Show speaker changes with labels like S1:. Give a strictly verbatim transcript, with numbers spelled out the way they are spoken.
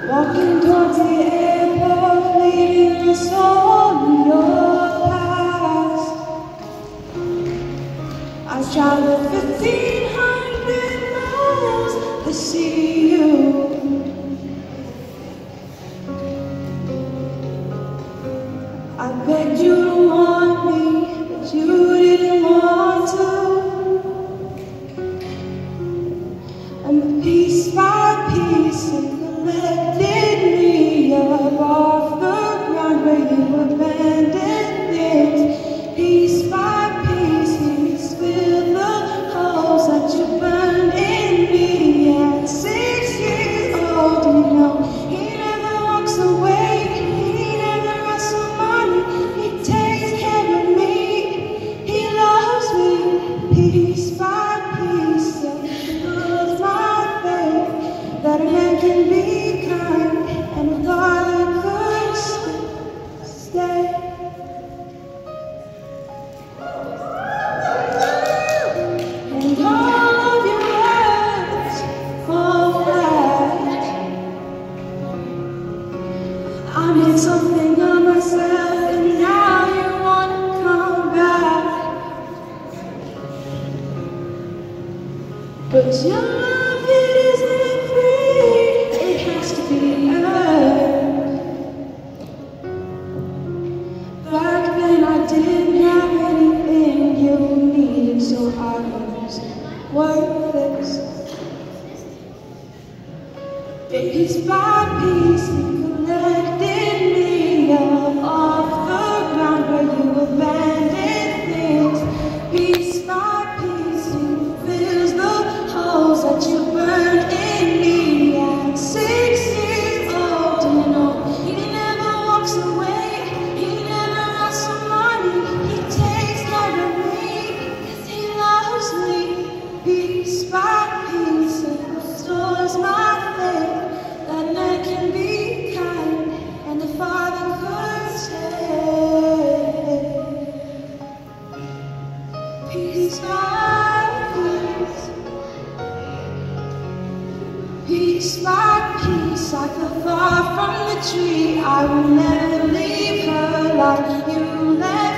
S1: Walking towards the airport, leaving us on your past. I've traveled fifteen hundred miles to see you. I begged you to want me, but you didn't want to. And piece by piece, it lifted me up off the ground where you abandoned things. Piece by piece, he's filled the holes that you burned in me. At six years old, you know, he never walks away, he never asks for money, he takes care of me, he loves me. Piece by piece, it builds my faith that a man can be kind and a father could stay. And all of your words fall flat. I made something of myself and now you wanna come back. But your love, it isn't free, it has to be earned. Back then I didn't have anything you needed, so I was worthless. Piece by piece, you collected me up off the ground where you abandoned things. Piece by piece, you fills the holes that you burned in me. At six years old, you know, he never walks away, he never asks for money, he takes care of me, 'cause he loves me. Piece by piece, it restores my faith that a man can be kind and a father could stay. Piece by piece, piece by piece, I fell far from the tree. I will never leave her like you left.